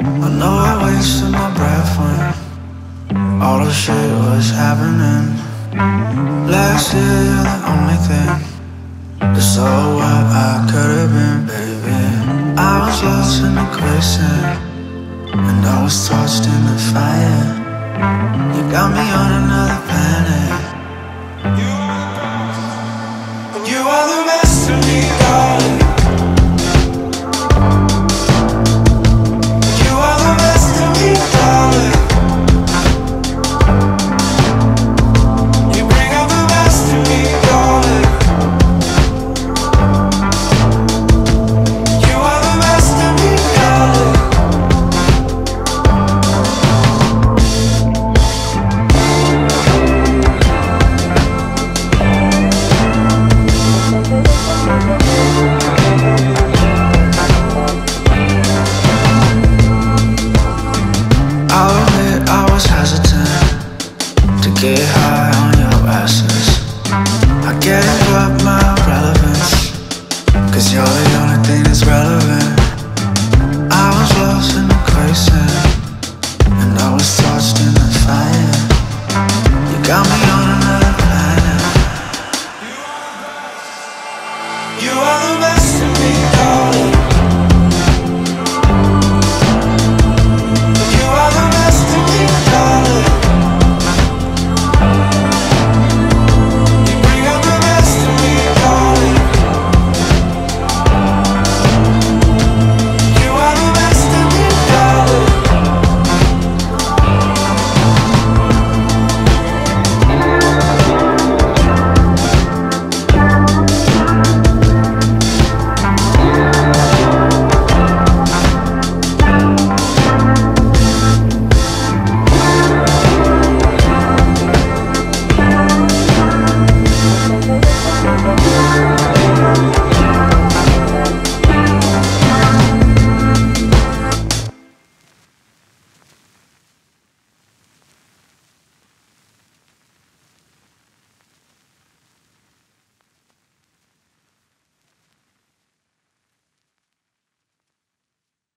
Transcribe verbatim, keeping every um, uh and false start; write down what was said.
I know I wasted my breath when all the shit was happening. Last year you're the only thing that's all what I could've been, baby. I was lost in the quicksand, and I was tossed in the fire. You got me on another planet. You are the best of me.